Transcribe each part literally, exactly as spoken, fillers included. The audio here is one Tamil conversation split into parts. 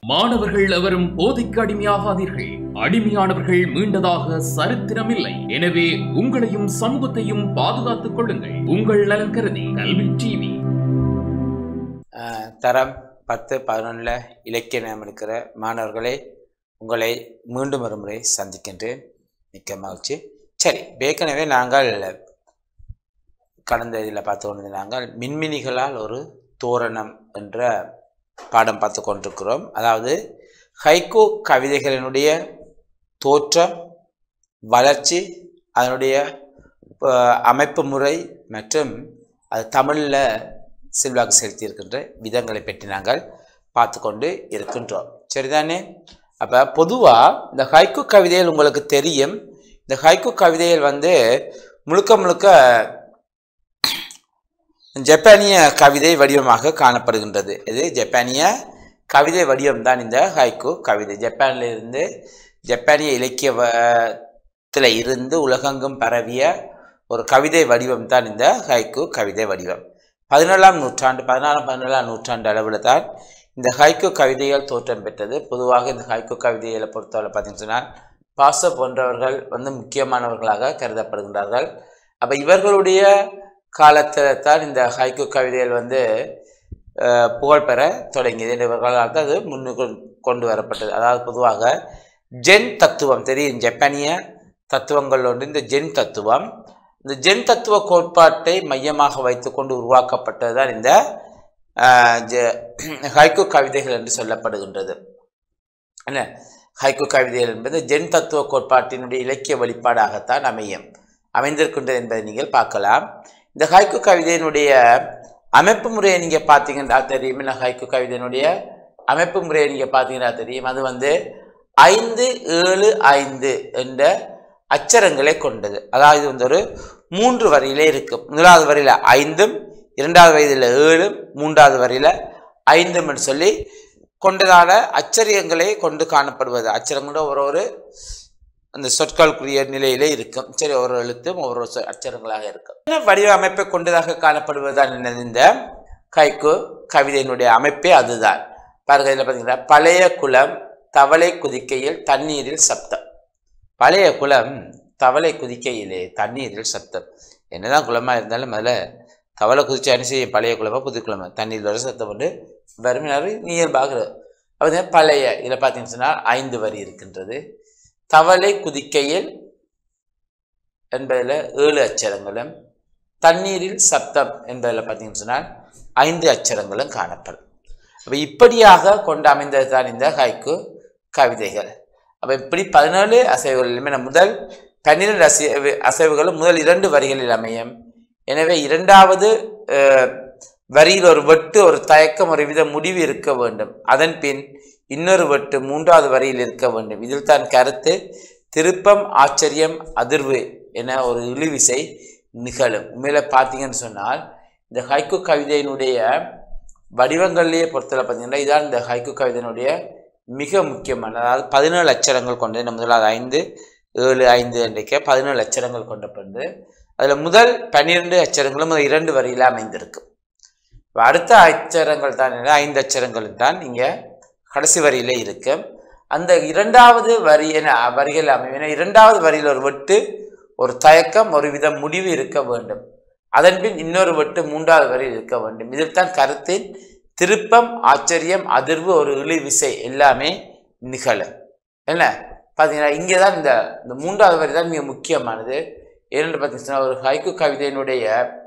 மாணவர்கள் எவரும் போதைக்கு அடிமையாகாதீர்கள். அடிமையானவர்கள் மீண்டதாக சரித்திரமில்லை. எனவே உங்களையும் சமூகத்தையும் பாதுகாத்துக் கொள்ளுங்கள். உங்கள் நலன் கருதி கல்வி டிவி. தரம் பத்து பதினொன்னுல இலக்கிய நியம் இருக்கிற மாணவர்களை உங்களை மீண்டும் ஒரு முறை சந்திக்கின்றேன். மிக்க மகிழ்ச்சி. சரி, ஏற்கனவே நாங்கள் கடந்த இதில் பார்த்து கொண்டு நாங்கள் மின்மினிகளால் ஒரு தோரணம் என்ற பாடம் பார்த்து கொண்டிருக்கிறோம். அதாவது ஹைக்கூ கவிதைகளினுடைய தோற்றம், வளர்ச்சி, அதனுடைய அமைப்பு முறை மற்றும் அது தமிழில் செல்வாக்கு செலுத்தியிருக்கின்ற விதங்களை பற்றி நாங்கள் பார்த்து கொண்டு இருக்கின்றோம். சரிதானே? அப்போ பொதுவாக இந்த ஹைக்கூ கவிதைகள் உங்களுக்கு தெரியும். இந்த ஹைக்கூ கவிதைகள் வந்து முழுக்க முழுக்க ஜப்பானிய கவிதை வடிவமாக காணப்படுகின்றது. இது ஜப்பானிய கவிதை வடிவம்தான் இந்த ஹைக்கூ கவிதை. ஜப்பானில் இருந்து ஜப்பானிய இலக்கியத்தில் இருந்து உலகெங்கும் பரவிய ஒரு கவிதை வடிவம் தான் இந்த ஹைக்கூ கவிதை வடிவம். பதினேழாம் நூற்றாண்டு பதினாறாம் பதினேழாம் நூற்றாண்டு அளவில் தான் இந்த ஹைக்கூ கவிதைகள் தோற்றம் பெற்றது. பொதுவாக இந்த ஹைக்கூ கவிதைகளை பொறுத்தவரை பார்த்தீங்கன்னா பாச போன்றவர்கள் வந்து முக்கியமானவர்களாக கருதப்படுகின்றார்கள். அப்போ இவர்களுடைய காலத்தில் தான் இந்த ஹைக்கூ கவிதைகள் வந்து புகழ்பெற தொடங்கியது. இவர்களால் தான் அது முன்னுக்கு கொண்டு வரப்பட்டது. அதாவது பொதுவாக ஜென் தத்துவம் தெரியும், ஜப்பானிய தத்துவங்கள் ஒன்று இந்த ஜென் தத்துவம். இந்த ஜென் தத்துவ கோட்பாட்டை மையமாக வைத்துக்கொண்டு உருவாக்கப்பட்டது தான் இந்த ஹைக்கூ கவிதைகள் என்று சொல்லப்படுகின்றது. என்ன ஹைக்கூ கவிதைகள் என்பது ஜென் தத்துவ கோட்பாட்டினுடைய இலக்கிய வெளிப்பாடாகத்தான் அமையும் அமைந்திருக்கின்றது என்பதை நீங்கள் பார்க்கலாம். இந்த ஹைக்கூ கவிதையினுடைய அமைப்பு முறையை நீங்கள் பார்த்தீங்கன்னா தெரியும். இல்லை ஹைக்கூ கவிதையினுடைய அமைப்பு முறையை நீங்கள் பார்த்தீங்கன்னா தெரியும். அது வந்து ஐந்து ஏழு ஐந்து என்ற அச்சரங்களை கொண்டது. அதாவது இது வந்து ஒரு மூன்று வரியிலே இருக்கும். முதலாவது வரியில ஐந்தும், இரண்டாவது வரியில ஏழும், மூன்றாவது வரியில ஐந்தும் என்று சொல்லி கொண்டதான அச்சரியங்களை கொண்டு காணப்படுவது. அச்சரங்கள் ஒரு ஒரு அந்த சொற்களுக்குரிய நிலையிலே இருக்கும். சரி, ஒரு எழுத்தும் ஒவ்வொரு அச்சரங்களாக இருக்கும். வடிவமைப்பை கொண்டதாக காணப்படுவதுதான் இந்த ஹைக்கூ கவிதையினுடைய அமைப்பே அதுதான். பாருங்க, இதில் பார்த்தீங்கன்னா பழைய குளம் தவளை குதிக்கையில் தண்ணீரில் சப்தம். பழைய குளம் தவளை குதிக்கையிலே தண்ணீரில் சப்தம். என்னதான் குளமாக இருந்தாலும் அதில் தவளை குதிச்சா என்ன செய்யும்? பழைய குளமா புது குளமா தண்ணீர் வர சத்தம் கொண்டு வறுமையாக நீர்பாக அப்படி பழைய இதில் பார்த்தீங்கன்னு சொன்னால் ஐந்து வரி இருக்கின்றது. தவளை குதிக்கையில் என்பதில் ஏழு அச்சரங்களும், தண்ணீரில் சப்தம் என்பதில் பார்த்தீங்கன்னு சொன்னால் ஐந்து அச்சரங்களும் காணப்படும். அப்போ இப்படியாக கொண்டு அமைந்தது தான் இந்த ஹைக்கூ கவிதைகள். அப்போ இப்படி பதினேழு அசைவுகளிலுமே முதல் பன்னிரண்டு அசைவு அசைவுகளும் முதல் இரண்டு வரிகளில் அமையும். எனவே இரண்டாவது வரியில் ஒரு வெட்டு, ஒரு தயக்கம், ஒரு வித முடிவு இருக்க வேண்டும். அதன் பின் இன்னொரு வெட்டு மூன்றாவது வரியில் இருக்க வேண்டும். இதில் தான் கருத்து, திருப்பம், ஆச்சரியம், அதிர்வு என ஒரு இழுவிசை நிகழும். உண்மையில பார்த்தீங்கன்னு சொன்னால் இந்த ஹைக்கூ கவிதையினுடைய வடிவங்கள்லேயே பொறுத்தவரை பார்த்தீங்கன்னா இதான் இந்த ஹைக்கூ கவிதையினுடைய மிக முக்கியமான, அதாவது பதினேழு அச்சரங்கள் கொண்டது. முதலாவது ஐந்து ஏழு ஐந்து என்றைக்க பதினேழு அச்சரங்கள் கொண்டப்பட்டு அதில் முதல் பன்னிரெண்டு அச்சரங்களும் முதல் இரண்டு வரியில் அமைந்திருக்கு. அடுத்த அச்சரங்கள் தான் ஐந்து அச்சரங்கள் தான் இங்கே கடைசி வரியிலே இருக்கு. அந்த இரண்டாவது வரி என வரிகள் அமையும். இரண்டாவது வரியில் ஒரு வெட்டு, ஒரு தயக்கம், ஒரு வித முடிவு இருக்க வேண்டும். அதன் பின் இன்னொரு வெட்டு மூன்றாவது வரியில் இருக்க வேண்டும். இதில் தான் கருத்தின் திருப்பம், ஆச்சரியம், அதிர்வு, ஒரு இழு விசை எல்லாமே நிகழும். என்ன பார்த்தீங்கன்னா இங்கே தான் இந்த இந்த மூன்றாவது வரி தான் மிக முக்கியமானது. ஏனென்று பார்த்தீங்கன்னா ஒரு ஹைக்கூ கவிதையினுடைய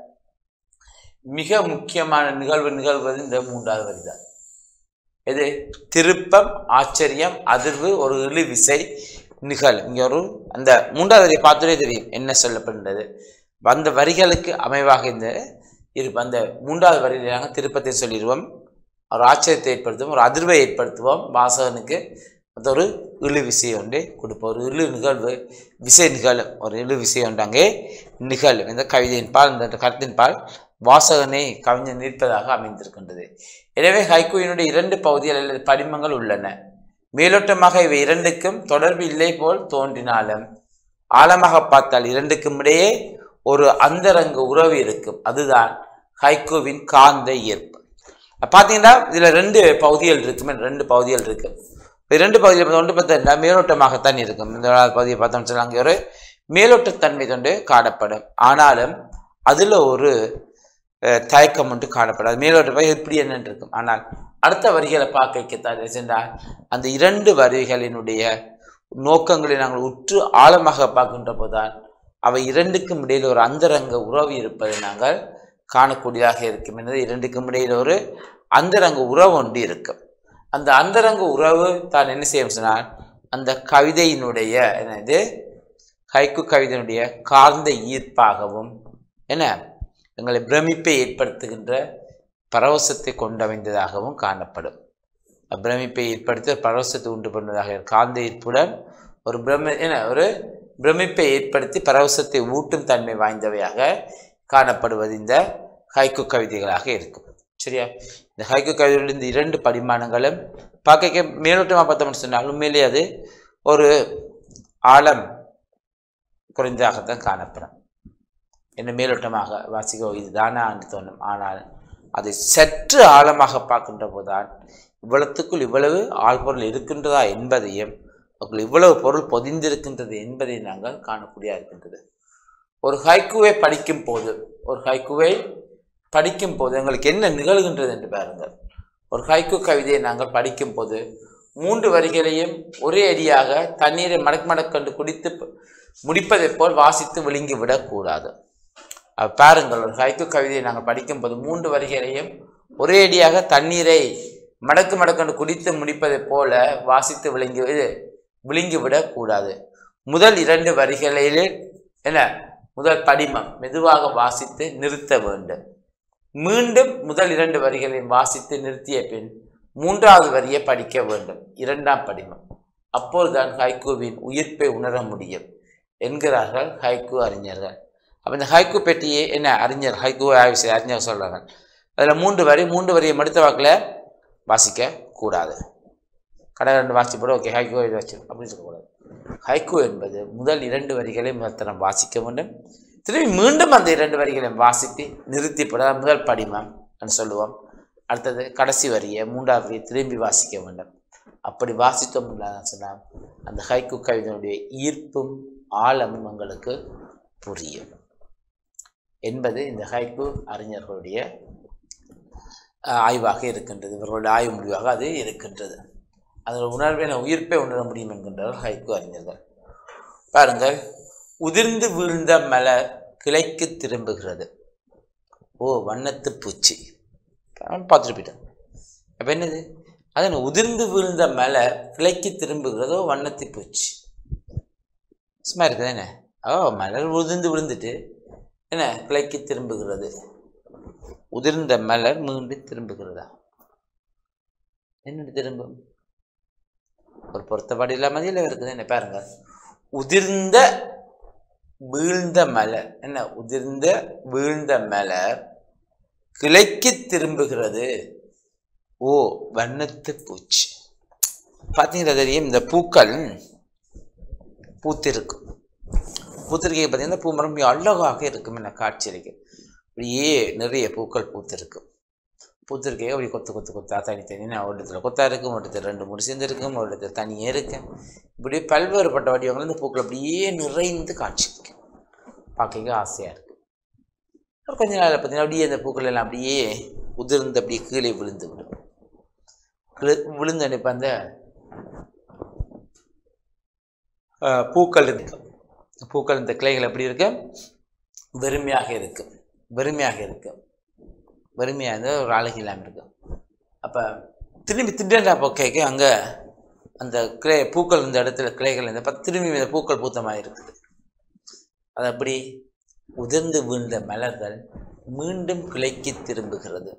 மிக முக்கியமான நிகழ்வு நிகழ்வது இந்த மூன்றாவது வரி தான். இது திருப்பம், ஆச்சரியம், அதிர்வு, ஒரு இழு விசை நிகழும். இங்கே ஒரு அந்த மூன்றாவது வரியை பார்த்துட்டே தெரியும் என்ன சொல்லப்படுகிறது. அந்த வரிகளுக்கு அமைவாக இந்த இருப்பு அந்த மூன்றாவது வரியில் நாங்கள் திருப்பத்தை சொல்லிடுவோம், ஒரு ஆச்சரியத்தை ஏற்படுத்துவோம், ஒரு அதிர்வை ஏற்படுத்துவோம். வாசகனுக்கு அது ஒரு இழு விசை ஒன்று கொடுப்போம். ஒரு இழு நிகழ்வு விசை நிகழும், ஒரு இழு விசை ஒன்று அங்கே நிகழும். இந்த கவிதையின் பால், இந்த கருத்தின் பால் வாசகனை கவிஞர் நிற்பதாக அமைந்திருக்கின்றது. எனவே ஹைக்கூவினுடைய இரண்டு பகுதிகள் அல்லது படிமங்கள் உள்ளன. மேலோட்டமாக இவை இரண்டுக்கும் தொடர்பு இல்லை போல் தோன்றினாலும் ஆழமாக பார்த்தால் இரண்டுக்கும் இடையே ஒரு அந்தரங்க உறவு இருக்கும். அதுதான் ஹைக்கூவின் காந்த ஈர்ப்பு. பார்த்தீங்கன்னா இதில் ரெண்டு பகுதிகள் இருக்குமே ரெண்டு பகுதிகள் இருக்குது. இரண்டு பகுதியில் ஒன்று பார்த்தா மேலோட்டமாகத்தான் இருக்கும். இந்த பகுதியை பார்த்தோம்னு சொன்னால் அங்கே ஒரு மேலோட்டத்தன்மை கொண்டு காணப்படும். ஆனாலும் அதில் ஒரு தயக்கம் ஒன்று காணப்படும். அது மேலோட்ட எப்படி என்னன்னு இருக்கும். ஆனால் அடுத்த வரிகளை பார்க்கத்தான் சென்றால் அந்த இரண்டு வரிகளினுடைய நோக்கங்களை நாங்கள் உற்று ஆழமாக பார்க்கின்ற போதுதான் அவை இரண்டுக்கும் இடையில் ஒரு அந்தரங்க உறவு இருப்பதை நாங்கள் காணக்கூடியதாக இருக்கும். என்பது இரண்டுக்கும் இடையில் ஒரு அந்தரங்க உறவு ஒன்று இருக்கும். அந்த அந்தரங்க உறவு தான் என்ன செய்யும் சொன்னால் அந்த கவிதையினுடைய என்னது ஹைக்கு கவிதையினுடைய கார்ந்த ஈர்ப்பாகவும் என்ன எங்களை பிரமிப்பை ஏற்படுத்துகின்ற பரவசத்தை கொண்டமைந்ததாகவும் காணப்படும். பிரமிப்பை ஏற்படுத்த பரவசத்தை உண்டு பண்ணுவதாக காந்த ஈர்ப்புடன் ஒரு பிரம என்ன ஒரு பிரமிப்பை ஏற்படுத்தி பரவசத்தை ஊட்டும் தன்மை வாய்ந்தவையாக காணப்படுவது இந்த ஹைக்கு கவிதைகளாக இருக்கும். சரியா? இந்த ஹைக்கு கவிதைகளில் இந்த இரண்டு பரிமாணங்களும் பார்க்க மேலோட்டமாக பார்த்தோம்னு சொன்னால் உண்மையிலே அது ஒரு ஆழம் குறைந்ததாகத்தான் காணப்படும். என்ன மேலோட்டமாக வாசிக்க இதுதானா என்று தோணும். ஆனால் அதை சற்று ஆழமாக பார்க்கின்ற போதுதான் இவ்வளத்துக்குள் இவ்வளவு ஆழ்பொருள் இருக்கின்றதா என்பதையும் அவர்கள் இவ்வளவு பொருள் பொதிந்திருக்கின்றது என்பதை நாங்கள் காணக்கூடிய இருக்கின்றது. ஒரு ஹைக்குவை படிக்கும் போது ஒரு ஹைக்குவை படிக்கும் போது எங்களுக்கு என்ன நிகழ்கின்றது என்று பாருங்கள். ஒரு ஹைக்கு கவிதையை நாங்கள் படிக்கும் போது மூன்று வரிகளையும் ஒரே அடியாக தண்ணீரை மடக்கு மடக்கண்டு குடித்து முடிப்பதை போல் வாசித்து விழுங்கி விடக்கூடாது. பாருங்கள், ஒரு ஹைக்கு கவிதையை நாங்கள் படிக்கும் போது மூன்று வரிகளையும் ஒரே அடியாக தண்ணீரை மடக்கு மடக்கண்டு குடித்து முடிப்பதை போல வாசித்து விழுங்கி விழுங்கி விடக்கூடாது. முதல் இரண்டு வரிகளிலே என்ன முதல் படிமம் மெதுவாக வாசித்து நிறுத்த வேண்டும். மீண்டும் முதல் இரண்டு வரிகளையும் வாசித்து நிறுத்திய பின் மூன்றாவது வரியை படிக்க வேண்டும். இரண்டாம் படிமம். அப்போதுதான் ஹைக்கூவின் உயிர்ப்பை உணர முடியும் என்கிறார்கள் ஹைக்கூ அறிஞர்கள். அப்போ இந்த ஹைக்கூ பெட்டியே என்ன அறிஞர் ஹைக்கூவை ஆய்வு செய்ய அறிஞர் சொல்கிறாங்க. அதில் மூன்று வரி மூன்று வரியை மடுத்த வாக்கில் வாசிக்க கூடாது. கடை ரெண்டு வாசி போட ஓகே ஹைக்கூ இது வச்சு அப்படின்னு சொல்லக்கூடாது. ஹைக்கூ என்பது முதல் இரண்டு வரிகளை முதல் வாசிக்க வேண்டும். திரும்பி மீண்டும் அந்த இரண்டு வரிகளையும் வாசித்து நிறுத்தி போட முதல் படிமம் என்று சொல்லுவோம். அடுத்தது கடைசி வரியை மூன்றாவது வரியை திரும்பி வாசிக்க வேண்டும். அப்படி வாசித்தோம் இல்லாதான் சொன்னால் அந்த ஹைக்கூ கவிதையினுடைய ஈர்ப்பும் ஆழமும் எங்களுக்கு புரியும் என்பது இந்த ஹைக்கூ அறிஞர்களுடைய ஆய்வாக இருக்கின்றது. இவர்களுடைய ஆய்வு முடிவாக அது இருக்கின்றது. அதோட உணர்வை உயிர்ப்பை உணர முடியும் என்கின்றார்கள் ஹைக்கூ அறிஞர்கள். பாருங்கள், உதிர்ந்து வீழ்ந்த மலர் கிளைக்கு திரும்புகிறது. ஓ வண்ணத்து பூச்சி பார்த்துட்டு போயிட்டேன். அப்போ என்னது அது உதிர்ந்து வீழ்ந்த மலர் கிளைக்கு திரும்புகிறதோ வண்ணத்து பூச்சி சும்மா இருக்குது என்ன? ஓ மலர் உதிர்ந்து விழுந்துட்டு என்ன கிளைக்கு திரும்புகிறது. உதிர்ந்த மலர் மீண்டும் திரும்புகிறதா? என்னென்னு திரும்பும்? ஒரு பொருத்தப்பாடு இல்லாமல் இல்லை இருக்குது என்ன? பாருங்க, உதிர்ந்த வீழ்ந்த மலர் என்ன உதிர்ந்த வீழ்ந்த மலர் கிளைக்கு திரும்புகிறது. ஓ வண்ணத்து பூச்சி. பார்த்தீங்கன்னா தெரியும், இந்த பூக்கள் பூத்திருக்கும். பூத்திருக்கை பார்த்தீங்கன்னா பூ மரம் அழகாக இருக்கும். என்ன காட்சி இருக்கு, அப்படியே நிறைய பூக்கள் பூத்திருக்கும். பூத்திருக்கையே அப்படி கொத்து கொத்து கொத்தா தனி தனி ஒரு இடத்துல கொத்தா இருக்கும், ஒரு இடத்துல ரெண்டு மூணு சேர்ந்து இருக்கும், ஒரு இடத்துல தனியே இருக்கும். இப்படி பல்வேறுபட்ட வடிவங்கள் இந்த பூக்கள் அப்படியே நிறைந்து காட்சி இருக்கு. பார்க்க ஆசையாக இருக்கு. கொஞ்ச நாள் பார்த்தீங்கன்னா அப்படியே அந்த பூக்கள் எல்லாம் அப்படியே உதிர்ந்து அப்படியே கீழே விழுந்து விடும். விழுந்து அனுப்ப அந்த பூக்கள் இருக்கும். பூக்கள் இந்த கிளைகள் எப்படி இருக்கு? வெறுமையாக இருக்கும். வெறுமையாக இருக்கும். வெறுமையாக இருந்தால் ஒரு அழகு இல்லாமல் இருக்கும். அப்போ திரும்பி திடீர்னு அப்போ கேட்க அங்கே அந்த கிளை பூக்கள் இந்த இடத்துல கிளைகள் இந்த பத்து திரும்பி இந்த பூக்கள் பூத்த மாதிரி இருக்குது. அது அப்படி உதிர்ந்து வீழ்ந்த மலர்கள் மீண்டும் கிளைக்கு திரும்புகிறது.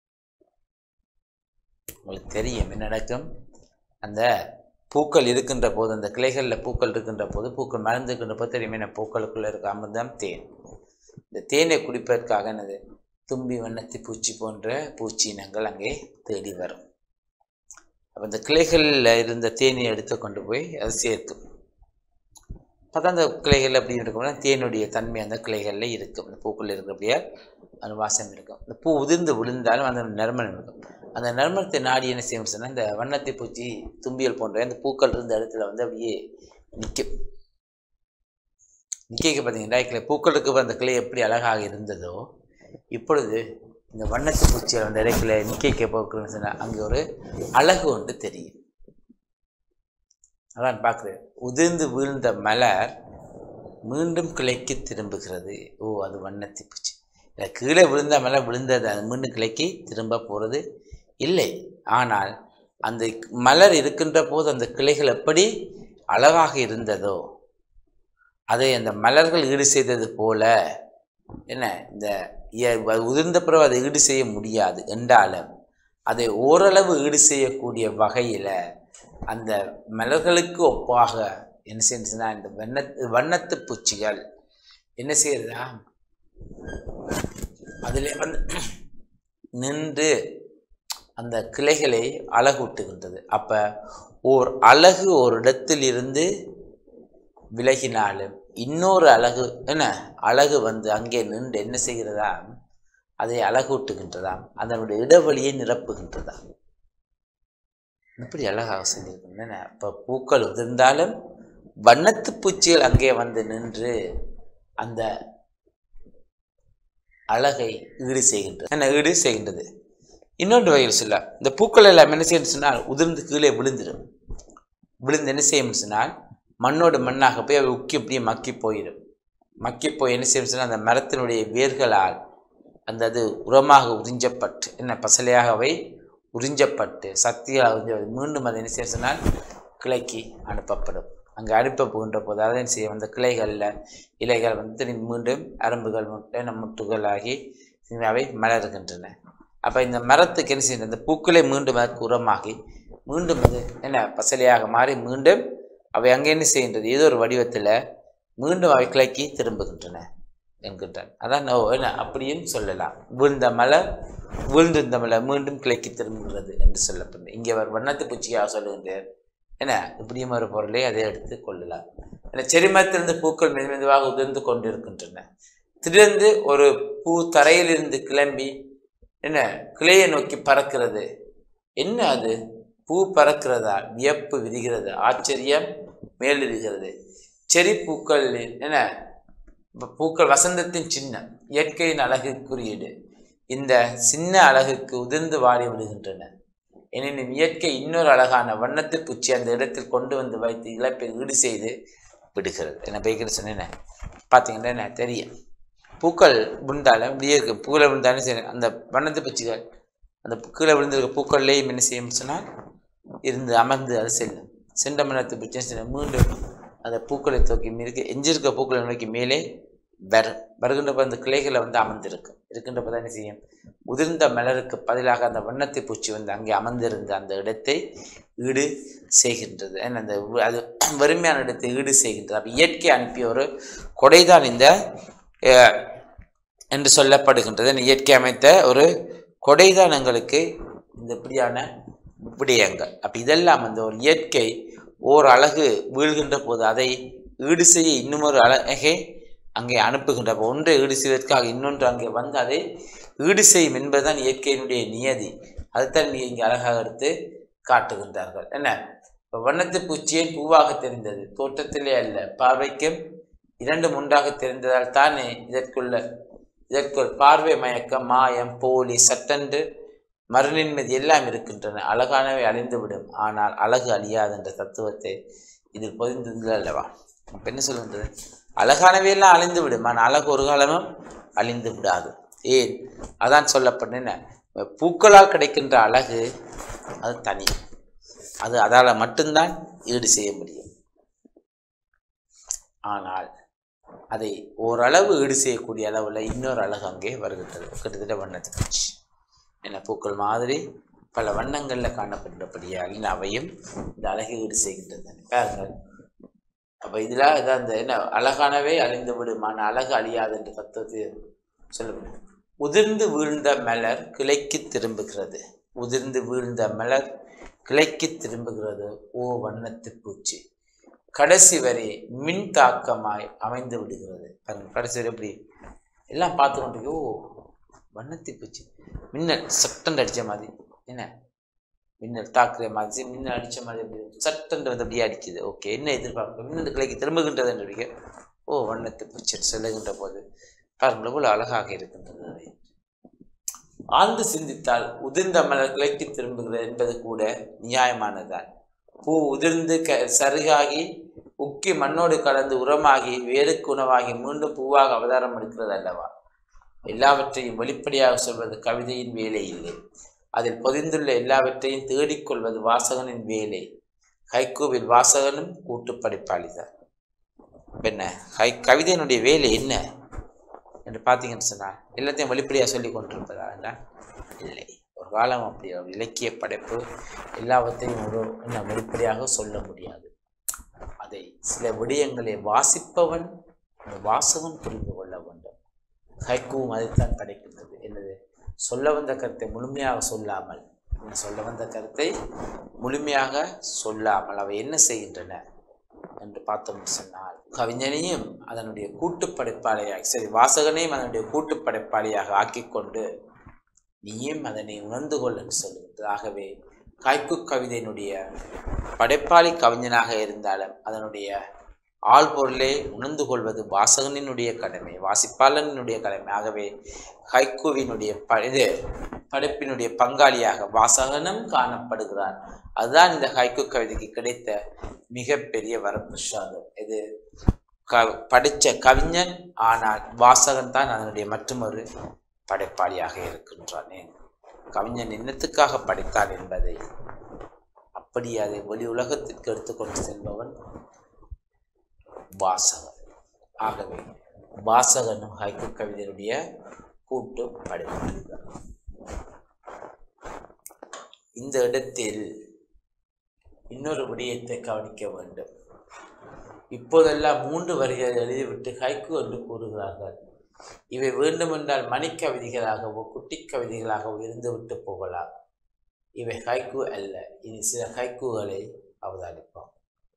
உங்களுக்கு தெரியும் என்ன நடக்கும்? அந்த பூக்கள் இருக்கின்ற போது, அந்த கிளைகளில் பூக்கள் இருக்கின்ற போது, பூக்கள் மலர்ந்துக்கின்ற போது தெரியுமே என்ன பூக்களுக்குள்ளே இருக்க அமிர்தம் தேன். இந்த தேனை குடிப்பதற்காக என்னது தும்பி வண்ணத்தி பூச்சி போன்ற பூச்சி இனங்கள் அங்கே தேடி வரும். அப்போ இந்த கிளைகளில் இருந்த தேனை எடுத்து கொண்டு போய் அதை சேர்க்கும். பார்த்தா அந்த கிளைகள் அப்படி இருக்கும்னா தேனுடைய தன்மை அந்த கிளைகளில் இருக்கும். அந்த பூக்கள் இருக்கிறபடியா அந்த வாசம் இருக்கும். இந்த பூ உதிர்ந்து விழுந்தாலும் அந்த நறுமணம் இருக்கும். அந்த நறுமணத்தை நாடி என்ன செய்யும் சொன்னால் இந்த வண்ணத்தை பூச்சி தும்பியல் போன்ற அந்த பூக்கள் இருந்த இடத்துல வந்து அப்படியே நிற்கும். நிற்க பார்த்தீங்கன்னா கிளை பூக்களுக்கு அந்த கிளை எப்படி அழகாக இருந்ததோ இப்பொழுது இந்த வண்ணத்து பூச்சியில் அந்த இடைக்கில நிற்க போக்குன்னு சொன்னால் அங்கே ஒரு அழகு ஒன்று தெரியும். அதான் பார்க்குறேன். உதிர்ந்து வீழ்ந்த மலர் மீண்டும் கிளைக்கு திரும்புகிறது. ஓ, அது வண்ணத்தி பூச்சி. இல்லை, கீழே விழுந்த மலர் விழுந்தது, அது மீண்டும் கிளைக்கு திரும்ப போகிறது இல்லை. ஆனால் அந்த மலர் இருக்கின்ற போது அந்த கிளைகள் எப்படி அழகாக இருந்ததோ அதை அந்த மலர்கள் ஈடு செய்தது போல என்ன இந்த உதிர்ந்த பிறகு அதை ஈடு செய்ய முடியாது என்றாலும் அதை ஓரளவு ஈடு செய்யக்கூடிய வகையில் அந்த மலர்களுக்கு ஒப்பாக என்ன செய்யுதுன்னா இந்த வண்ண வண்ணத்து பூச்சிகள் என்ன செய்யறதா அதில் வந்து நின்று அந்த கிளைகளை அழகூட்டுகின்றது. அப்போ ஓர் அழகு ஒரு இடத்தில் இருந்து விலகினாலும் இன்னொரு அழகு என்ன அழகு வந்து அங்கே நின்று என்ன செய்கிறதா அதை அழகூட்டுகின்றதாம், அதனுடைய இடைவெளியை நிரப்புகின்றதாம். இப்படி அழகாக சொல்லியிருக்கேன். இப்போ பூக்கள் உதிர்ந்தாலும் வண்ணத்து பூச்சிகள் அங்கே வந்து நின்று அந்த அழகை ஈடு செய்கின்றது என்ன ஈடு செய்கின்றது. இன்னொன்று வகையில் சொல்ல இந்த பூக்கள் எல்லாம் என்ன செய்யணும் சொன்னால் உதிர்ந்து கீழே விழுந்துடும். விழுந்து என்ன செய்யும் சொன்னால் மண்ணோடு மண்ணாக போய் அவை உக்கி அப்படியே மக்கி போயிடும். மக்கி போய் என்ன செய்யும் சொன்னால் அந்த மரத்தினுடைய வேர்களால் அந்த அது உரமாக உறிஞ்சப்பட்டு என்ன பசலையாகவே உறிஞ்சப்பட்டு சக்தியாக உறிஞ்ச மீண்டும் அதை என்ன செய்ய சொன்னால் கிளைக்கு அனுப்பப்படும். அங்கே அனுப்ப போகின்ற போது அதை என்ன செய்யும் அந்த கிளைகளில் இலைகள் வந்து திரும்பி மீண்டும் அரும்புகள் முட்டை முட்டுகளாகி அவை மலர்கின்றன. அப்போ இந்த மரத்துக்கு என்ன செய்யணும் அந்த பூக்களை மீண்டும் அதற்கு உரமாகி மீண்டும் அது என்ன பசலையாக மாறி மீண்டும் அவை அங்கே என்ன செய்கின்றது ஏதோ ஒரு வடிவத்தில் மீண்டும் அவை கிளைக்கு திரும்புகின்றன என்கின்றான். அதான் என்ன அப்படியும் சொல்லலாம். வீழ்ந்த மலர் வீழ்ந்திருந்த மலர் மீண்டும் கிளைக்கு திரும்புகிறது என்று சொல்லப்படுது. இங்கே அவர் வண்ணத்து பூச்சியாக சொல்லுகின்றார். என்ன இப்படியும் ஒரு பொருளை அதை எடுத்து கொள்ளலாம். ஏன்னா செரிமத்திலிருந்து பூக்கள் மெது மெதுவாக உதிர்ந்து கொண்டிருக்கின்றன. திடீர்ந்து ஒரு பூ தரையிலிருந்து கிளம்பி என்ன கிளையை நோக்கி பறக்கிறது. என்ன அது பூ பறக்கிறதா வியப்பு விரிகிறது, ஆச்சரியம் மேலிடுகிறது. செரி பூக்கள் என்ன பூக்கள் வசந்தத்தின் சின்னம், இயற்கையின் அழகு குறியீடு. இந்த சின்ன அழகுக்கு உதிர்ந்து வாடி விடுகின்றன. எனினும் இயற்கை இன்னொரு அழகான வண்ணத்து பூச்சி அந்த இடத்தில் கொண்டு வந்து வைத்து இழப்பை ஈடு செய்து விடுகிறது. என்ன பைக்கிட்டு சொன்னேன் பார்த்தீங்கன்னா என்ன தெரியும். பூக்கள் விழுந்தாலும் இப்படியே இருக்கு. பூக்களை விழுந்தாலும் சரி அந்த வண்ணத்து பூச்சிகள் அந்த கீழே விழுந்திருக்க பூக்கள்லேயும் என்ன செய்யும் சொன்னால் இருந்து அமர்ந்து அது செல்லும். சென்ற மனத்து பூச்சி மீண்டும் அந்த பூக்களை தூக்கி மீறி எஞ்சிருக்க பூக்களை நோக்கி மேலே வரும். வருகின்றப்ப அந்த கிளைகளை வந்து அமர்ந்திருக்கும். இருக்கின்றப்ப தான் என்ன செய்யும் உதிர்ந்த மலருக்கு பதிலாக அந்த வண்ணத்தை பூச்சி வந்து அங்கே அமர்ந்திருந்த அந்த இடத்தை ஈடு செய்கின்றது. ஏன்னா அந்த அது வறுமையான இடத்தை ஈடு செய்கின்றது. அப்போ இயற்கை அனுப்பிய ஒரு கொடைதான் இந்த என்று சொல்லப்படுகின்றது. இயற்கை அமைத்த ஒரு கொடைதான் எங்களுக்கு இந்த இப்படியான விடயங்கள். அப்போ இதெல்லாம் அந்த ஒரு இயற்கை ஓர் அழகு வீழ்கின்ற போது அதை ஈடு செய்ய இன்னுமொரு அழகை அங்கே அனுப்புகின்ற ஒன்றை ஈடு செய்வதற்காக இன்னொன்று அங்கே வந்து அதை ஈடு செய்யும் என்பதுதான் இயற்கையினுடைய நியதி. அதுதான் நீ இங்கே அழகாக எடுத்து காட்டுகின்றார்கள். என்ன இப்போ வண்ணத்து பூச்சியை பூவாக தெரிந்தது, தோற்றத்திலே அல்ல பார்வைக்கும் இரண்டும் ஒன்றாக தெரிந்ததால் தானே இதற்குள்ள இதற்குள் பார்வை மயக்கம் மாயம் போலி சட்டென்று மருளின்மதி எல்லாம் இருக்கின்றன. அழகானவை அழிந்துவிடும், ஆனால் அழகு அழியாது என்ற தத்துவத்தை இதில் பொதிந்தது அல்லவா? இப்போ என்ன சொல்கின்றது? அழகானவையெல்லாம் அழிந்து விடும், ஆனால் அழகு ஒரு காலமும் அழிந்து விடாது. ஏன் அதான் சொல்லப்பட்டேன். பூக்களால் கிடைக்கின்ற அழகு அது தனி, அது அதால் மட்டும்தான் ஈடு செய்ய முடியும். ஆனால் அதை ஓரளவு ஈடு செய்யக்கூடிய அளவில் இன்னொரு அழகு அங்கே வருகின்றது. கிட்டத்தட்ட வண்ணத்து பூச்சி என்ன பூக்கள் மாதிரி பல வண்ணங்களில் காணப்படுறபடியால் அவையும் இந்த அழகை ஈடு செய்கின்றது. பாருங்கள். அப்போ இதில் இதான் அந்த என்ன அழகானவே அழிந்து விடுமான அழகு அழியாது என்று தத்துவத்தை சொல்லுங்க. உதிர்ந்து வீழ்ந்த மலர் கிளைக்கு திரும்புகிறது. உதிர்ந்து வீழ்ந்த மலர் கிளைக்கு திரும்புகிறது. ஓ வண்ணத்து பூச்சி கடைசி வரை மின் தாக்கமாய் அமைந்து விடுகிறது. கடைசி வரை எப்படி எல்லாம் பார்த்து கொண்டு ஓ வண்ணத்து பூச்சி மின்னல் சட்டன் அடித்த மாதிரி என்ன மின்னல் தாக்குற மாதிரி மின்னல் அடித்த மாதிரி சட்டென்று வந்து அப்படியே அடிக்குது. ஓகே, என்ன எதிர்பார்க்க மின்னல் கிளைக்கு திரும்புகின்றது என்று ஓ வண்ணத்தை பிடிச்சி செல்லுகின்ற போது பாருங்கள் எவ்வளவு அழகாக இருக்கின்றது. ஆழ்ந்து சிந்தித்தால் உதிர்ந்த மலர் கிளைக்கு திரும்புகிறது என்பது கூட நியாயமானதுதான். பூ உதிர்ந்து க சருகாகி உக்கி மண்ணோடு கலந்து உரமாகி வேருக்கு உணவாகி மீண்டும் பூவாக அவதாரம் எடுக்கிறது அல்லவா? எல்லாவற்றையும் வெளிப்படையாக சொல்வது கவிதையின் வேலை இல்லை. அதில் பொதிந்துள்ள எல்லாவற்றையும் தேடிக்கொள்வது வாசகனின் வேலை. ஹைக்கூவில் வாசகனும் கூட்டு படைப்பாளிதான். என்ன ஹை கவிதையினுடைய வேலை என்ன என்று பார்த்தீங்கன்னு சொன்னால் எல்லாத்தையும் வெளிப்படையாக சொல்லி கொண்டிருப்பதா இல்லை. ஒரு காலம் அப்படி ஒரு இலக்கிய படைப்பு எல்லாவற்றையும் ஒரு என்ன வெளிப்படையாக சொல்ல முடியாது. அதை சில விடயங்களை வாசிப்பவன் வாசகன் புரிந்து கொள்ள வேண்டும். ஹைக்கூவும் அதைத்தான் படைக்கின்றது. என்னது சொல்ல வந்த கருத்தை முழுமையாக சொல்லாமல் சொல்ல வந்த கருத்தை முழுமையாக சொல்லாமல் அவை என்ன செய்கின்றன என்று பார்த்தோம்னு சொன்னால் கவிஞனையும் அதனுடைய கூட்டு படைப்பாளியாக சரி வாசகனையும் அதனுடைய கூட்டு படைப்பாளியாக ஆக்கிக்கொண்டு நீயும் அதனை உணர்ந்து கொள் என்று சொல்லுகிறது. ஆகவே ஹைக்கூ கவிதையினுடைய படைப்பாளி கவிஞனாக இருந்தாலும் அதனுடைய ஆழ்பொருளை உணர்ந்து கொள்வது வாசகனினுடைய கடமை, வாசிப்பாளனுடைய கடமை. ஆகவே ஹைக்கூவினுடைய ப இது படைப்பினுடைய பங்காளியாக வாசகனும் காணப்படுகிறார். அதுதான் இந்த ஹைக்கூ கவிதைக்கு கிடைத்த மிகப்பெரிய வரப்பிரசாதம். இது க படித்த கவிஞன், ஆனால் வாசகன் தான் அதனுடைய மற்றொரு படைப்பாளியாக இருக்கின்றான். கவிஞன் என்னத்துக்காக படைத்தான் என்பதை அப்படி அதை வெளி உலகத்திற்கு எடுத்துக்கொண்டு செல்பவன் வாசகன். ஆகவே வாசகனும் ஹைக்கூ கவிதையுடைய கூட்டு படைப்பாளி. இந்த இடத்தில் இன்னொரு விடயத்தை கவனிக்க வேண்டும். இப்போதெல்லாம் மூன்று வரிகள் எழுதிவிட்டு ஹைக்கூ என்று கூறுகிறார்கள். இவை வேண்டுமென்றால் மணிக்கவிதைகளாகவோ குட்டி கவிதைகளாகவோ இருந்துவிட்டு போகலாம். இவை ஹைக்கூ அல்ல. இனி சில ஹைக்கூகளை அவதானிப்போம்.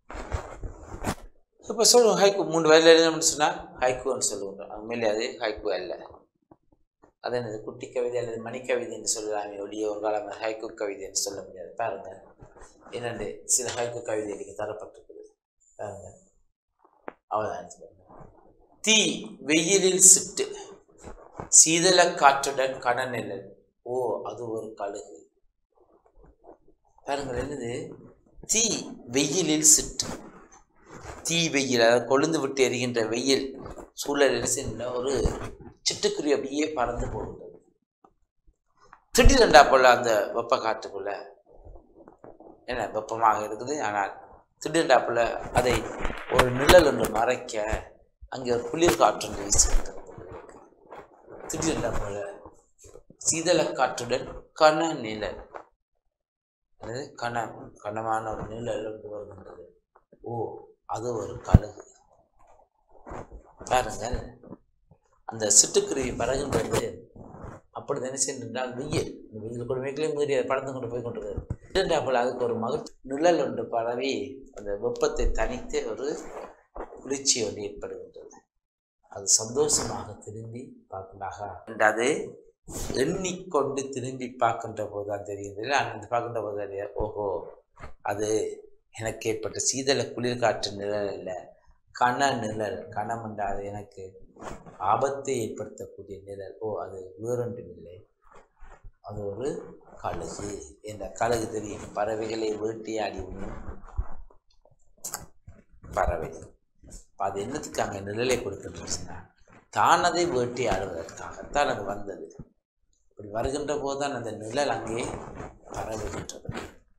இப்போ சொல்லுவோம் ஹைக்கூ மூன்று வரையில் எழுதணும்னு சொன்னால் ஹைக்கூன்னு சொல்லுவோம். உண்மையிலே அது ஹைக்கூ அல்ல. அது என்னது குட்டி கவிதை அல்லது மணிக்கவிதை என்று சொல்லலாமே ஒழிய ஒரு காலம் ஹைக்கூ கவிதை என்று சொல்ல முடியாது. பாருங்க இரண்டு சில ஹைக்கூ கவிதைகளுக்கு தரப்பட்டிருக்குது. பாருங்க அவதானிச்சு. தீ வெயிலில் சிட்டு சீதள காற்றுடன் கனநிழல். ஓ அது ஒரு கழுகு. பாருங்கள் என்னது தீ வெயிலில் சிட்டு. தீ வெயில் அதாவது கொழுந்து விட்டு எரிகின்ற வெயில் சூழல் சென்ற ஒரு சிட்டுக்குருவி அப்படியே பறந்து போகின்றது. திடீரெண்டா போல அந்த வெப்ப காற்றுக்குள்ள என்ன வெப்பமாக இருக்குது. ஆனால் திடீரெண்டா போல அதை ஒரு நிழல் ஒன்று மறைக்க அங்கே ஒரு குளிர் காற்று வீசுகின்றது. திடீரெண்டா போல சீதள காற்றுடன் கன நிழல் அதாவது கன கனமான ஒரு நிழல் ஒன்று வருகின்றது. ஓ அது ஒரு கழுகு. பாருங்கள் அந்த சிட்டுக்குருவி பறகின்றது. அப்படி தானே சென்றால் வெயில் இந்த வெயில் கொடுமைகளே மீறி அதை பறந்து கொண்டு போய் கொண்டிருக்கிறது. போல் அதுக்கு ஒரு மகிழ்ச்சி நிழல் ஒன்று பரவி அந்த வெப்பத்தை தனித்து ஒரு குளிர்ச்சி ஒன்று ஏற்படுகின்றது. அது சந்தோஷமாக திரும்பி பார்க்கின்றாக அது எண்ணிக்கொண்டு திரும்பி பார்க்கின்ற போது தான் தெரியுது. அந்த பார்க்கின்ற போது தெரியாது. ஓஹோ அது எனக்கு ஏற்பட்ட சீதள குளிர்காற்று நிழல் அல்ல, கன நிழல். கணம் என்றால் எனக்கு ஆபத்தை ஏற்படுத்தக்கூடிய நிழல். ஓ அது வேறொன்றும் இல்லை, அது ஒரு கழுகு. இந்த கழுகு தெரியும் பறவைகளை வேட்டையாடி உண்ணும் பறவை. அது என்னத்துக்காக நிழலை கொடுக்கின்றதுன்னா தான் அதை வேட்டையாடுவதற்காகத்தான் அது வந்தது. இப்படி வருகின்ற போதுதான் அந்த நிழல் அங்கே பரவுகின்றது.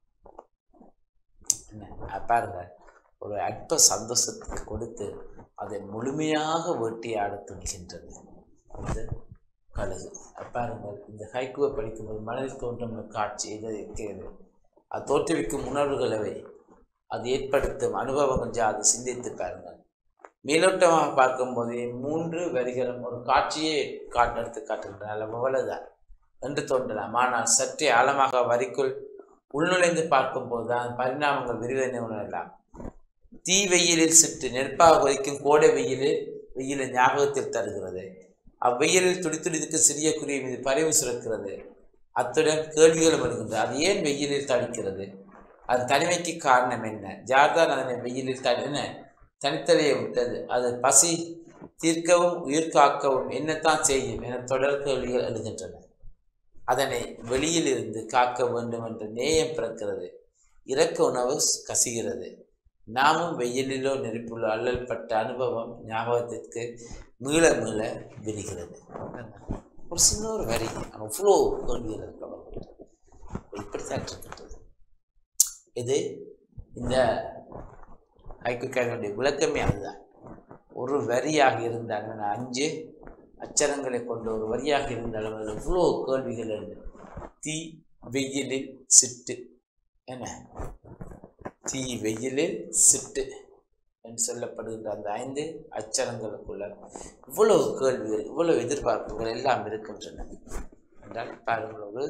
என்ன பாருங்க ஒரு அற்ப சந்தோஷத்துக்கு கொடுத்து அதை முழுமையாக வேட்டையாட துணிகின்றது இந்த கழுகு. பாருங்கள் இந்த ஹைக்கூவை படிக்கும்போது மனதில் தோன்றும் காட்சி எது இருக்கிறது, அது தோற்றுவிக்கும் உணர்வுகளவை, அது ஏற்படுத்தும் அனுபவம் கொஞ்சம் அதை சிந்தித்து பாருங்கள். மேலோட்டமாக பார்க்கும்போதே மூன்று வரிகளும் ஒரு காட்சியை காட்டெடுத்து காட்டுகின்றன அவ்வளவுதான் என்று தோன்றலாம். ஆனால் சற்றே ஆழமாக வரிக்குள் உள்நுழைந்து பார்க்கும்போது தான் பரிணாமங்கள் விரிவனை உணரலாம். தீ வெயிலில் சிட்டு நெருப்பாக கொதிக்கும் கோடை வெயிலில் வெயிலை ஞாபகத்தில் தருகிறது. அவ்வெயிலில் துடி துடித்துக்கு சிறிய குருவி மீது பரிவு சுரக்கிறது. அத்துடன் கேள்விகளும் வருகின்றது. அது ஏன் வெயிலில் தணிக்கிறது? அது தனிமைக்கு காரணம் என்ன? யார்தான் அதனை வெயிலில் த என்ன தனித்தலையை விட்டது? அது பசி தீர்க்கவும் உயிர் காக்கவும் என்னத்தான் செய்யும் என தொடர் கேள்விகள் எழுகின்றன. அதனை வெளியில் இருந்து காக்க வேண்டும் என்ற நேயம் பிறக்கிறது. இறக்க உணவு கசிகிறது. நாமும் வெயிலிலோ நெருப்பிலோ அல்லல் பட்ட அனுபவம் ஞாபகத்திற்கு மீள மீள விரிகிறது. ஒரு சின்ன ஒரு வரி அவ்வளோ கேள்விகள் இருக்கிறவர்கள் இப்படித்தான் இருக்கின்றது. இது இந்த ஹைக்கூக்காவினுடைய விளக்கமே அதுதான். ஒரு வரியாக இருந்தால் அஞ்சு அச்சரங்களை கொண்ட ஒரு வரியாக இருந்தாலும் அதில் இவ்வளோ கேள்விகள் எழுது. தீ வெயிலில் சிட்டு என்ன தீ வெயிலில் சிட்டு என்று சொல்லப்படுகின்ற அந்த ஐந்து அச்சரங்களுக்குள்ள இவ்வளவு கேள்விகள் இவ்வளவு எதிர்பார்ப்புகள் எல்லாம் இருக்கின்றன என்றால் பாருங்கள். ஒரு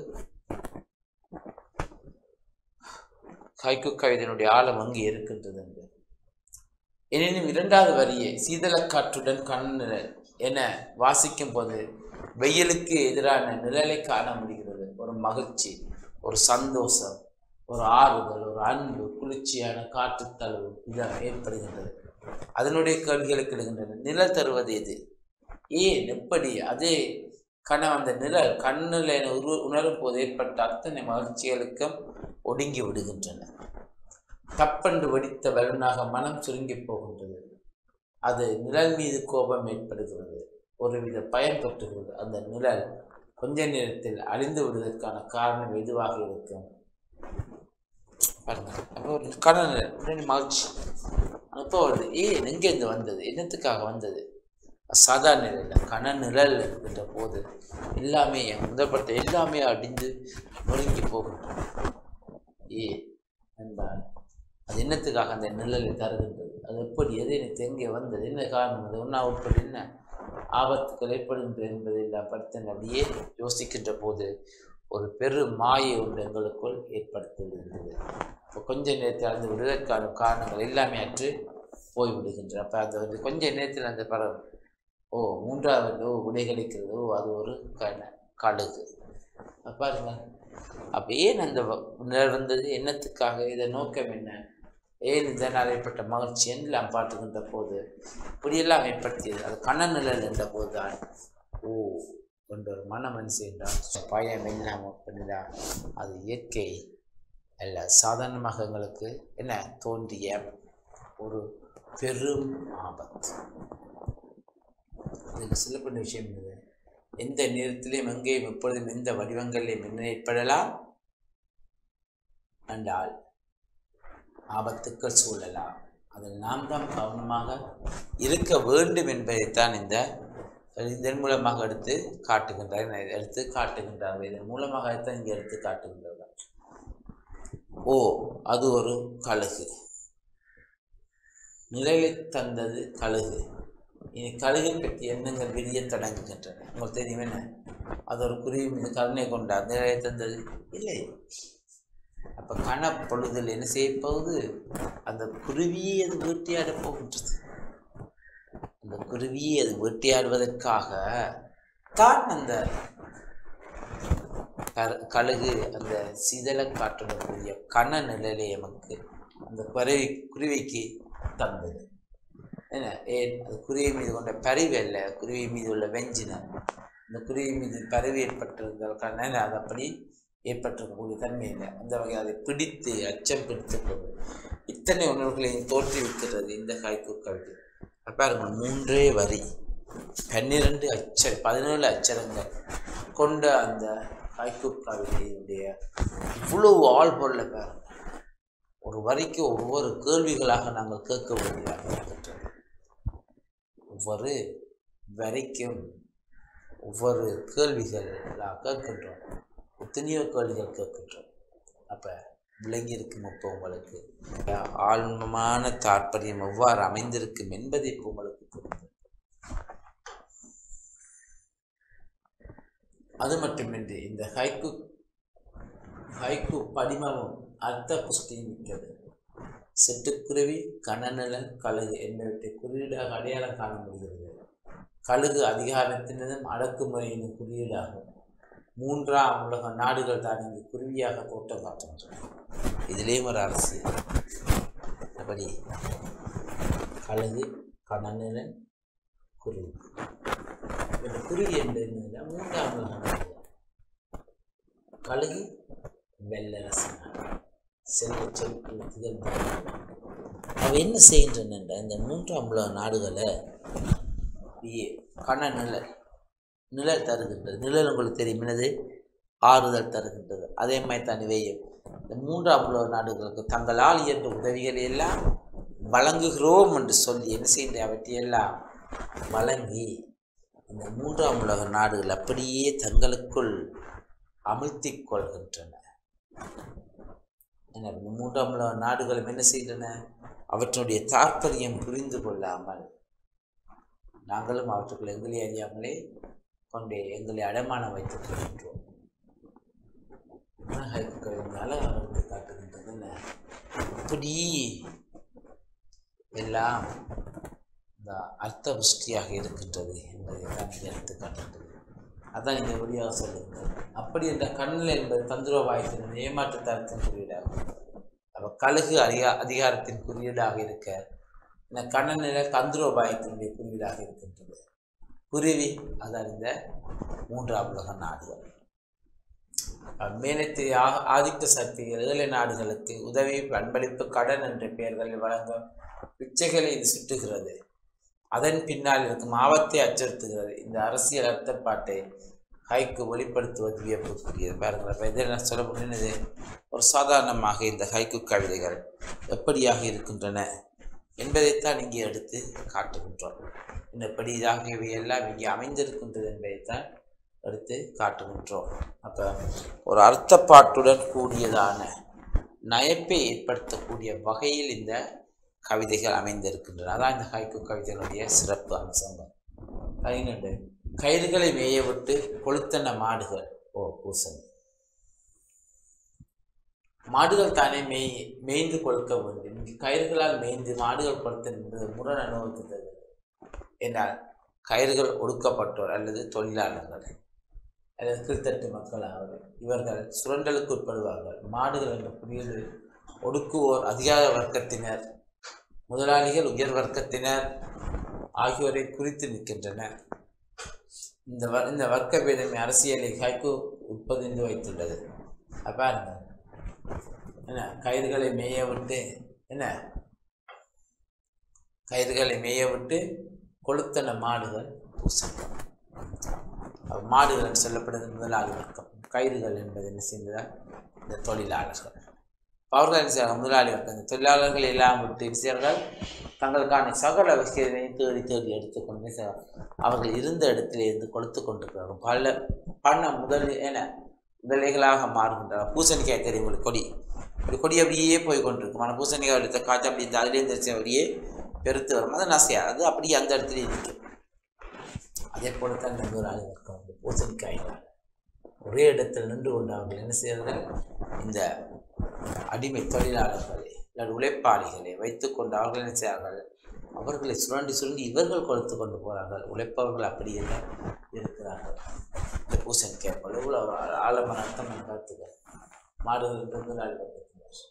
ஹைக்கூ கவிதையினுடைய ஆழம் அங்கே இருக்கின்றது என்று. எனினும் இரண்டாவது வரியை சீதளக்காற்றுடன் கண் என வாசிக்கும் போது வெயிலுக்கு எதிரான நிழலை காண முடிகிறது. ஒரு மகிழ்ச்சி, ஒரு சந்தோஷம், ஒரு ஆறுதல், ஒரு அன்பு, குளிர்ச்சியான காற்றுத்தளவு இதாக ஏற்படுகின்றது. அதனுடைய கேள்விகளுக்கு எழுகின்றன. நிழல் தருவது எது? ஏன்? எப்படி? அதே கணம் அந்த நிழல் கண்ணில் என உரு உணரும் போது ஏற்பட்ட அத்தனை மகிழ்ச்சிகளுக்கும் ஒடுங்கி விடுகின்றன. தப்பென்று வெடித்த பலூனாக மனம் சுருங்கி போகின்றது. அது நிழல் மீது கோபம் ஏற்படுகிறது. ஒருவித பயம் பெற்றுகிறது. அந்த நிழல் கொஞ்ச நேரத்தில் அழிந்து விடுவதற்கான காரணம் எதுவாக இருக்கும்? பாருங்க, அப்போ ஒரு கடன் மகிழ்ச்சி அப்போ வருது. ஏன் எங்கேருந்து வந்தது? என்னத்துக்காக வந்தது? சாதாரண நிலையில் கன நிழல் இருக்கின்ற போது எல்லாமே முதற்பட்ட எல்லாமே அடிந்து நொறுங்கி போகின்றன. ஏ என்றால் அது என்னத்துக்காக அந்த நிழலை தருகின்றது? அது எப்படி? எது எனக்கு எங்கே வந்தது? என்ன காரணம்? அது ஒன்றா உட்பட்டு என்ன ஆபத்துக்கள் ஏற்படுகின்றது என்பதை எல்லாம் படுத்த அப்படியே யோசிக்கின்ற போது ஒரு பெரு மாயை ஒன்று எங்களுக்குள் ஏற்படுத்திவிடுகின்றது. இப்போ கொஞ்ச நேரத்தில் அந்த விடுவதற்கான காரணங்கள் எல்லாமே அற்று போய்விடுகின்றன. அப்போ அந்த வந்து கொஞ்ச நேரத்தில் அந்த படம் ஓ மூன்றாவது ஓ விடை கிடைக்கிறது. ஓ அது ஒரு கண கழுகு பாருங்க. அப்போ ஏன் அந்த நிழல் வந்தது? என்னத்துக்காக? இதை நோக்கம் என்ன? ஏன் இதனால் ஏற்பட்ட மகிழ்ச்சி எல்லாம் பாட்டுகின்ற போது இப்படியெல்லாம் ஏற்படுத்தியது அது கண்ண நிழல் என்ற போது தான் ஓ என்ற ஒரு மன மனுஷன் பயம் எல்லாம் பண்ணிதான் அது இயற்கை அல்ல, சாதாரணமாக எங்களுக்கு என்ன தோன்றிய ஒரு பெரும் ஆபத்து. இதில் சொல்லப்பட்ட விஷயம் இது. எந்த நேரத்திலையும் எங்கேயும் எப்பொழுதும் எந்த வடிவங்களிலும் என்ன ஏற்படலாம் என்றால் ஆபத்துக்கள் சூழலாம். அதில் நாம் தான் கவனமாக இருக்க வேண்டும் என்பதைத்தான் இந்த இதன் மூலமாக எடுத்து காட்டுகின்றார் எடுத்து காட்டுகின்றார்கள் இதன் மூலமாக தான் இங்கே எடுத்து காட்டுகின்றார்கள். ஓ அது ஒரு கழுகு, நிழலை தந்தது கழுகு. இனி கழுகை பற்றி எண்ணங்கள் விரிய தொடங்குகின்றன. உங்களுக்கு தெரியும் என்ன? அது ஒரு குருவி மீது கருணை கொண்டார், நிழலை தந்தது இல்லை. அப்போ கணப்பொழுதில் என்ன செய்ய போகுது? அந்த குருவியை அது வேட்டையாட போகின்றது. அந்த குருவியை அது வேட்டையாடுவதற்காக தான் அந்த கழுகு அந்த சிதல காற்றுடைய கண நிழலை நமக்கு அந்த குருவி குருவிக்கு தந்தது. என்ன? ஏன்? அது குருவி மீது கொண்ட பரிவு அல்ல, குருவி மீது உள்ள வெஞ்சினம். இந்த குருவி மீது பரிவு ஏற்பட்டிருந்த அது அப்படி ஏற்பட்டிருக்கக்கூடிய தன்மை இல்லை. அந்த வகையை அதை பிடித்து அச்சம் பிடித்து போது இத்தனை உணர்வுகளையும் தோற்றுவிக்கிறது இந்த ஹைக்கூ கவிதை. பாருங்க, மூன்றே வரி பன்னிரண்டு அச்சர பதினேழு அச்சரங்கள் கொண்ட அந்த ஹைக்கூ கவிதையுடைய இவ்வளவு ஆள் பொருளை பாருங்க. ஒரு வரிக்கு ஒவ்வொரு கேள்விகளாக நாங்கள் கேட்க வேண்டியதாக இருக்கின்றது. ஒவ்வொரு வரிக்கும் ஒவ்வொரு கேள்விகளாக கேட்கின்றோம். எத்தனையோ கேள்விகள் கேட்கின்றோம். அப்போ விளங்கி இருக்கும் இப்போ உங்களுக்கு ஆழ்மமான தாற்பயம் எவ்வாறு அமைந்திருக்கும் என்பதை இப்போ உங்களுக்கு புரிந்து. அது மட்டுமின்றி இந்த ஹைக்கூ ஹைக்கூ படிமமும் அர்த்த புஷ்டியும் மிக்கது. சிட்டுக்குருவி, கணநிழல், கழுகு என்பவற்றை குறியீடாக அடையாளம் காண முடிகிறது. கழுகு அதிகாரத்தினதும் அடக்குமுறையின் குறியீடாகும். மூன்றாம் உலக நாடுகள் தான் இங்கு குருவியாக தோட்டம் காட்டுகின்றன. இதிலேயும் ஒரு அரசியல். அப்படி கழுகு, கணநிலன், குருவி. இந்த குருவி என்பது மூன்றாம் உலக நாடு. கழுகு வெள்ளரசு நாடு, செல்வ செல்வ திகழ்ந்த. அவ என்ன செய்கின்றன? இந்த மூன்றாம் உலக நாடுகளை கண நிழல் நிழல் தருகின்றது. நிழல் உங்களுக்கு தெரியும், என்னது? ஆறுதல் தருகின்றது. அதே மாதிரி தான் இவையும் இந்த மூன்றாம் உலக நாடுகளுக்கு தங்களால் இயன்ற உதவிகளை எல்லாம் வழங்குகிறோம் என்று சொல்லி என்ன செய்கின்ற அவற்றையெல்லாம் வழங்கி இந்த மூன்றாம் உலக நாடுகள் அப்படியே தங்களுக்குள் அமிழ்த்தி கொள்கின்றன. மூன்றாம் உலக நாடுகளும் என்ன செய்கின்றன? அவற்றுடைய தாற்பயம் புரிந்து கொள்ளாமல் நாங்களும் அவற்றுக்குள் எங்களை அறியாமலே கொண்டே எங்களை அடமானம் வைத்துக் கொள்கின்றோம். அழகாக காட்டுகின்றது. இப்படி எல்லாம் இந்த அர்த்த புஷ்டியாக இருக்கின்றது என்பதை தான் இங்கே எடுத்து காட்டுகின்றது. அதான் இந்த வழியாக சொல்லுங்கள். அப்படி என்ற கண்ணில் என்பது தந்திரோபாயத்தின் ஏமாற்று தரத்தின் குறியீடாகும். அப்போ கழுகு அதிகா அதிகாரத்தின் குறியீடாக இருக்க இந்த கண்ணநிலை தந்திரோபாயத்தினுடைய குறியீடாக இருக்கின்றது. குருவி அதான் இந்த மூன்றாம் உலக நாடுகள். மேலத்திய ஆதிக்க சக்திகள் ஏழை நாடுகளுக்கு உதவி, பண்பளிப்பு, கடன் என்ற பெயர்களில் வழங்கும் பிச்சைகளை இது சுட்டுகிறது. அதன் பின்னால் இருக்கும் ஆபத்தை அச்சுறுத்துகிறது. இந்த அரசியல் அர்த்தப்பாட்டை ஹைக்கு வெளிப்படுத்துவது வியப்புக்குரியது. பாருங்கள், இதில் சொல்ல முடியாது. ஒரு சாதாரணமாக இந்த ஹைக்கு கவிதைகள் எப்படியாக இருக்கின்றன என்பதைத்தான் இங்கே எடுத்து காட்டுகின்றோம். இன்னப்படி இதாக இவையெல்லாம் இங்கே அமைந்திருக்கின்றது என்பதைத்தான் எடுத்து காட்டுகின்றோம். அப்போ ஒரு அர்த்தப்பாட்டுடன் கூடியதான நயப்பை ஏற்படுத்தக்கூடிய வகையில் இந்த கவிதைகள் அமைந்திருக்கின்றன. அதான் இந்த ஹைக்கு கவிதைகளுடைய சிறப்பு அம்சங்கள். பதினெண்டு, கயிறுகளை மேய விட்டு கொளுத்தன மாடுகள். ஓ பூசணி. மாடுகள் தானே மேய் மேய்ந்து கொழுக்க வேண்டும். இங்கு கயிறுகளால் மேய்ந்து மாடுகள் கொளுத்த என்பது முரண் அனுபவத்தது. என்றால் கயிறுகள் ஒடுக்கப்பட்டோர் அல்லது தொழிலாளர்கள் அல்லது கீழ்த்தட்டு மக்கள் ஆவர். இவர்கள் சுரண்டலுக்கு உட்படுவார்கள். மாடுகள் என்ற புதியது ஒடுக்குவோர் அதிகார வர்க்கத்தினர், முதலாளிகள் உயர் வர்க்கத்தினர் ஆகியோரை குறித்து நிற்கின்றனர். இந்த வ இந்த வர்க்க பேதமை அரசியலை ஹைக்கு உட்பதிந்து வைத்துள்ளது. அப்போ என்ன கயிறுகளை மேய விட்டு என்ன கயிறுகளை மேய விட்டு கொளுத்தன மாடுகள் பூசணி. மாடுகள் சொல்லப்படுவது முதலாளி வர்க்கம். கயிறுகள் என்பது என்ன செய்ததால் இந்த தொழிலாளர்கள். அவர்கள் என்ன செய்வார்கள்? முதலாளி வர்க்கம். இந்த தொழிலாளர்கள் எல்லாம் விட்டு விஷயங்கள் தங்களுக்கான சகல விஷயத்தையும் தேடி தேடி எடுத்துக்கொண்டு அவர்கள் இருந்த இடத்திலே இருந்து கொளுத்து கொண்டிருக்கிறார்கள். பல பண்ண முதல் என முதலைகளாக மாறுகின்றனர். பூசணிக்காய் தெரியும் உங்களுக்கு, கொடி ஒரு கொடி அப்படியே போய் கொண்டிருக்கும். ஆனால் பூசணிக்காய் எடுத்த காய்ச்சி அப்படி இந்த அதிலே தெரிச்ச அப்படியே பெருத்து வரும். அது நசையா அது அப்படியே அந்த இடத்துல இருக்கும். அதே போலத்தான் இந்த முதலாளி வர்க்கம் வந்து பூசணிக்காய்கள் ஒரே இடத்தில் நின்று கொண்டு அவர்கள் என்ன செய்கிறார்கள்? இந்த அடிமை தொழிலாளர்களை அல்லது உழைப்பாளிகளை வைத்துக்கொண்டு அவர்கள் என்ன செய்கிறார்கள்? அவர்களை சுரண்டி சுரண்டி இவர்கள் கொடுத்து கொண்டு போகிறார்கள். உழைப்பவர்கள் அப்படியே இருக்கிறார்கள். இந்த பூசணிக்காய் போல இவ்வளோ ஆழமான அர்த்தமான கருத்துக்கள் மாடுகள் முதலாளி வர்க்கத்தினர்.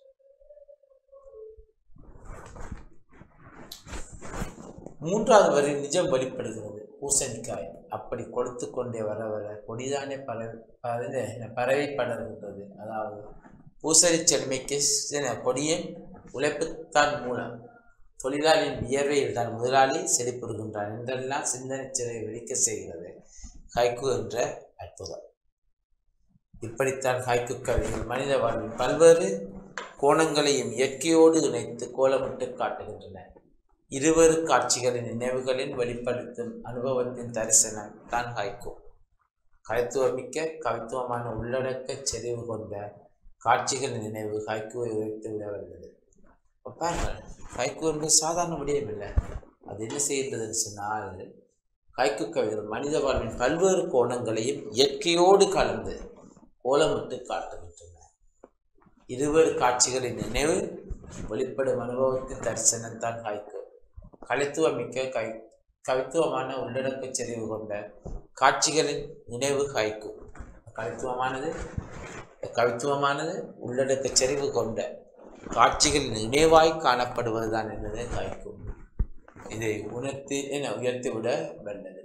மூன்றாவது வரி நிஜம் வெளிப்படுகிறது. பூசணிக்காய் அப்படி கொடுத்து கொண்டே வர வர கொடிதானே பரவி பரவி படர்கின்றது. அதாவது பூசணி செழுமைக்கு கொடியின் உழைப்புத்தான் மூலம், தொழிலாளியின் வியர்வையில் தான் முதலாளி செழிப்புறுகின்றான் என்றெல்லாம் சிந்தனை சிறை வெடிக்க செய்கிறது ஹைக்கு என்ற அற்புதம். இப்படித்தான் ஹைக்கு கவிதைகள் மனித வாழ்வின் பல்வேறு கோணங்களையும் இயற்கையோடு இணைத்து கோலமிட்டு காட்டுகின்றன. இருவரு காட்சிகளின் நினைவுகளின் வெளிப்படுத்தும் அனுபவத்தின் தரிசனம் தான் ஹைக்கு. கவித்துவமிக்க கவித்துவமான உள்ளடக்க செறிவு கொண்ட காட்சிகளின் நினைவு ஹைக்குவை உயர்த்து விட வந்தது. பாருங்கள், ஹைக்கு என்பது சாதாரண விடயம் இல்லை. அது என்ன செய்கின்றதுன்னு சொன்னால், ஹைக்கு கவிதைகள் மனித வாழ்வின் பல்வேறு கோணங்களையும் இயற்கையோடு கலந்து கோலமிட்டு காட்டுகின்றன. இருவேறு காட்சிகளின் நினைவு வெளிப்படும் அனுபவத்தின் தரிசனம்தான் ஹைக்கு. கலைத்துவமிக்க கை கவித்துவமான உள்ளடக்க செறிவு கொண்ட காட்சிகளின் நினைவு ஹைக்கு. கவித்துவமானது கவித்துவமானது உள்ளடக்க செறிவு கொண்ட காட்சிகளின் இணைவாய் காணப்படுவதுதான் என்பதை ஹைக்கூ இதை உணர்த்தி என உயர்த்திவிட வந்தது.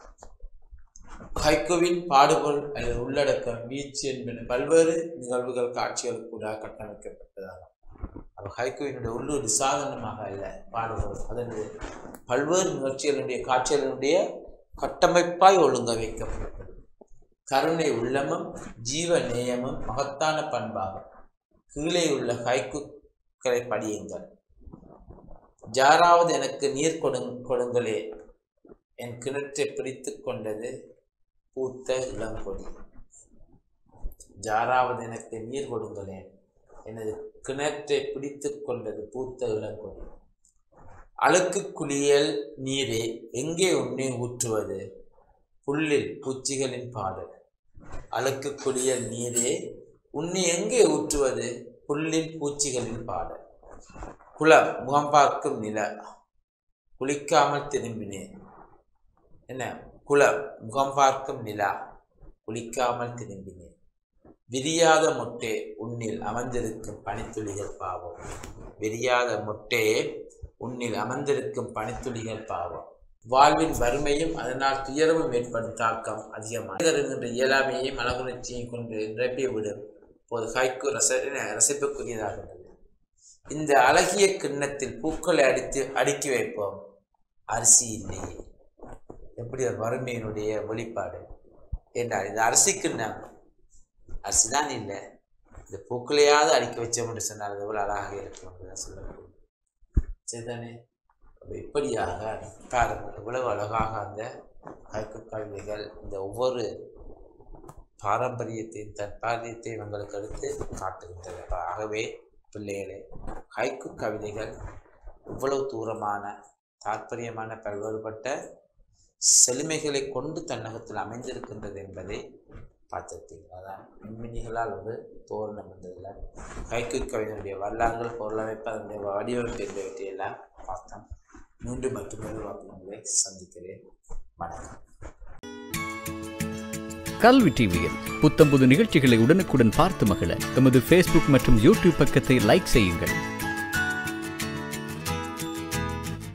ஹைக்கூவின் பாடுபொருள் அல்லது உள்ளடக்கம் வீச்சு என்பன பல்வேறு நிகழ்வுகள் காட்சிகளுக்கு கூட கட்டமைக்கப்பட்டதாகும். அப்போ ஹைக்கூவினுடைய உள்ளூர் சாதனமாக அல்ல பாடுபொருள், அதனுடைய பல்வேறு நிகழ்ச்சிகளுடைய காட்சிகளுடைய கட்டமைப்பாய் ஒழுங்க வைக்கப்பட்டது. கருணை உள்ளமும் ஜீவ நேயமும் மகத்தான பண்பாகும். கீழே உள்ள ஹைக்கூக்களை படியுங்கள். யாராவது எனக்கு நீர் கொடுங் கொடுங்களே, என் கிணற்றை பிடித்து கொண்டது பூத்த இளங்கொடி. யாராவது எனக்கு நீர் கொடுங்களேன், எனது கிணற்றை பிடித்து கொண்டது பூத்த இளங்கொடி. அழுக்கு குளியல் நீரே, எங்கே உன்னை ஊற்றுவது? புல்லில் பூச்சிகளின் பாடு. அழுக்கு குளியல் நீரே, உன்னை எங்கே ஊற்றுவது? புல்லில் பூச்சிகளின் பாடு. குளம் முகம் பார்க்கும் நில, குளிக்காமல் திரும்பினேன். என்ன? குளம் முகம் பார்க்கும் நிலா, குளிக்காமல் திரும்பினேன். விரியாத மொட்டே, உன்னில் அமர்ந்திருக்கும் பனித்துளிகள் பாவம். விரியாத மொட்டே, உன்னில் அமர்ந்திருக்கும் பனித்துளிகள் பாவம். வாழ்வின் வறுமையும் அதனால் துயரமும் ஏற்படும் தாக்கம் அதிகமாக என்கின்ற இயலாமையையும் மனகுணர்ச்சியையும் கொண்டு நிரப்பிவிடும் போது ஹைக்கூ ரச ரசிப்புக்குரியதாகின்றது. இந்த அழகிய கிண்ணத்தில் பூக்களை அடித்து அடுக்கி வைப்போம், அரிசி இல்லையே. எப்படி ஒரு வறுமையினுடைய வெளிப்பாடு என்றால், இந்த அரிசி கிண்ணம் அரிசி தான் இல்லை, இந்த பூக்களையாவது அடுக்கி வச்சோம் என்று சொன்னால் எவ்வளோ அழகாக இருக்கும் என்றுதான் சொல்லக்கூடிய சரிதானே. இப்படியாக பாருங்கள் எவ்வளவு அழகாக அந்த ஹைக்கூ கவிதைகள் இந்த ஒவ்வொரு பாரம்பரியத்தையும் தற்பாரியத்தையும் எங்களுக்கு எடுத்து காட்டுகின்றன. ஆகவே பிள்ளைகளே, ஹைக்கூ கவிதைகள் இவ்வளவு தூரமான தாற்பயமான பல்வேறுபட்ட செழுமைகளை கொண்டு தன்னகத்தில் அமைந்திருக்கின்றது என்பதை பார்த்திருப்பீங்க. அதான் மின்மினிகளால் ஒரு தோரணம் இருந்ததில் ஹைக்கூ கவிதையுடைய வரலாறுகள், பொருளமைப்பு, அதனுடைய வடிவமைப்பு என்பவற்றையெல்லாம் பார்த்தோம். மீண்டும் மற்றொரு வாக்குகளை சந்திக்கிறேன். வணக்கம். கல்வி டிவியில் புத்தம்புது நிகழ்ச்சிகளை உடனுக்குடன் பார்த்து மகிழ எமது ஃபேஸ்புக் மற்றும் யூடியூப் பக்கத்தை லைக் செய்யுங்கள்.